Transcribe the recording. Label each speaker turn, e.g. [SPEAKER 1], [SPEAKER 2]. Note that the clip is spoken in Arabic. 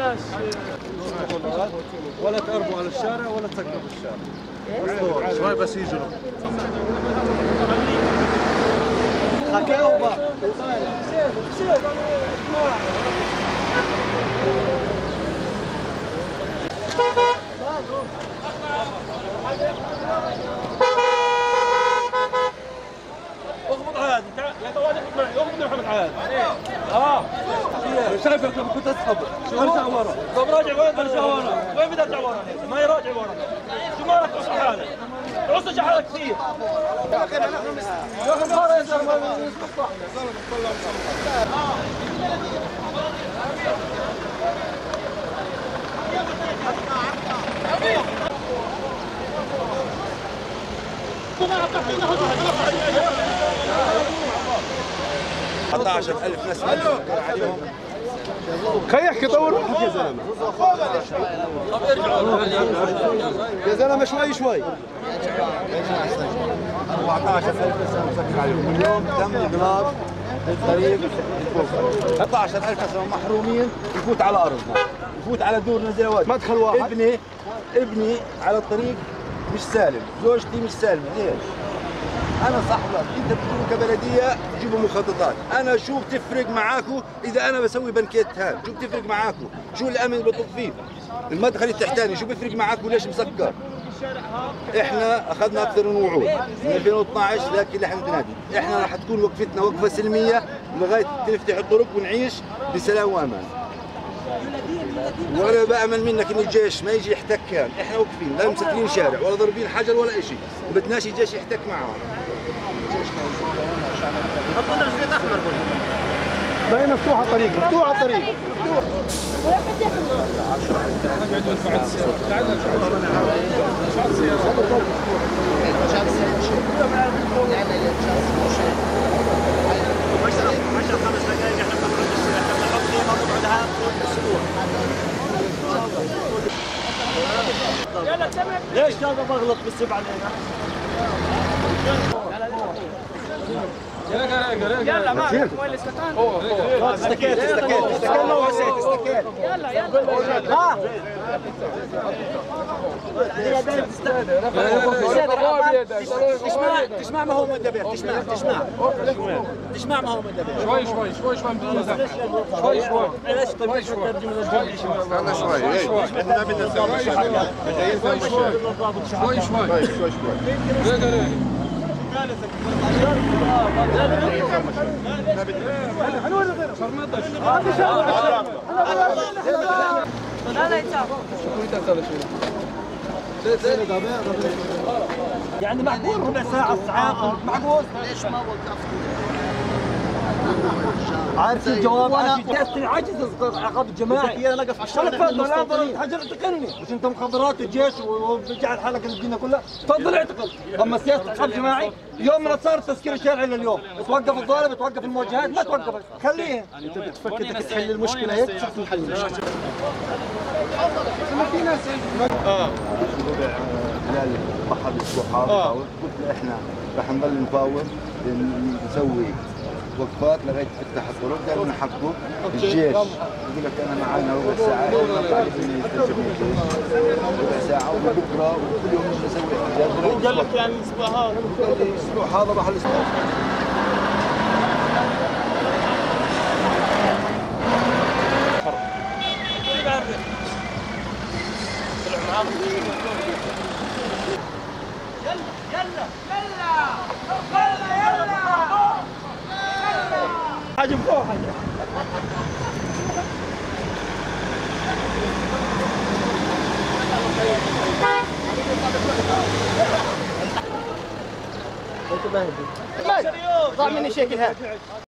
[SPEAKER 1] ولا تقربوا على الشارع ولا تسكروا الشارع.
[SPEAKER 2] شوي بس يجوا.
[SPEAKER 1] حكاوا بقى.
[SPEAKER 3] اخبط عاد يا طوالي اخبط محمد عاد.
[SPEAKER 1] شايفك لما كنت اسحب ارجع ورا.
[SPEAKER 3] طب راجع وين ارجع ورا؟ وين بدي ارجع ورا؟ ما يراجع ورا. شو مالك تعصى حالك؟ تعصى حالك كثير. يا اخي يا زلمه
[SPEAKER 2] نسمة عليهم.
[SPEAKER 1] خي يحكي طول روحك يا زلمه. يا زلمه شوي
[SPEAKER 2] 14,000 نسمة مسكر عليهم. اليوم تم إغلاق الطريق. 14,000 نسمة محرومين يفوت على أرضنا، يفوت على دورنا زي وجه.
[SPEAKER 1] مدخل واحد.
[SPEAKER 2] ابني على الطريق مش سالم، زوجتي مش سالمة. ليش؟ أنا صاحبك، أنت بتقولوا كبلدية جيبوا مخططات، أنا شو بتفرق معاكم إذا أنا بسوي بنكيت هاد؟ شو بتفرق معاكم؟ شو الأمن اللي بطلب فيه؟ المدخل التحتاني شو بيفرق معاكم ليش مسكر؟ احنا اخذنا اكثر من وعود من 2012 لكن احنا بنادي، احنا راح تكون وقفتنا وقفه سلميه لغايه تفتح الطرق ونعيش بسلام وامان. وانا بامل منك ان الجيش ما يجي يحتك كان، احنا واقفين لا مسكرين شارع ولا ضاربين حجر ولا شيء، ما بدناش الجيش يحتك معهم.
[SPEAKER 3] حط لنا زيت احمر.
[SPEAKER 1] ما هي مفتوحه الطريق، مفتوحه الطريق.
[SPEAKER 3] ليش هذا بغلط بالسبعة علينا؟ يلا ما وين الاستكان؟
[SPEAKER 1] استكيت لو حسيت استكيت.
[SPEAKER 3] يلا ها تسمع ما هو مدبر تسمع ما هو مدبر
[SPEAKER 2] شوي
[SPEAKER 3] ليش طيب شوي
[SPEAKER 2] انا شوي احنا بدنا نسوي شوي
[SPEAKER 3] يعني معقول ربع ساعة معقول؟
[SPEAKER 4] ليش ما وقفت؟
[SPEAKER 3] عارف الجواب عاجز عقاب الجماعي.
[SPEAKER 4] انا اقف بالشارع.
[SPEAKER 3] تفضل حجر اعتقلني، مش انت مخابرات الجيش وبجعل حالك الدنيا كلها، تفضل اعتقل. اما سياسه عقاب جماعي يوم من صار تسكير الشارع الى اليوم، توقف الضارب توقف المواجهات ما توقف، خليه.
[SPEAKER 4] انت بتفكر بدك تحل المشكله هيك بتشوف الحل المشكله.
[SPEAKER 1] في ناس
[SPEAKER 2] خلال بحر الاسبوع قلت احنا رح نضل نفاوض نسوي وقفات لغايه تفتح الطرق. قالوا لنا حقه الجيش يقول لك انا معنا ربع ساعه ربع ساعه وبكره وكل يوم نسوي احتجاج.
[SPEAKER 3] قال لك يعني الاسبوع هذا
[SPEAKER 2] الاسبوع هذا راح الاسبوع.
[SPEAKER 3] حاجة فوق حاجة.
[SPEAKER 4] ضاع مني شكل هذا.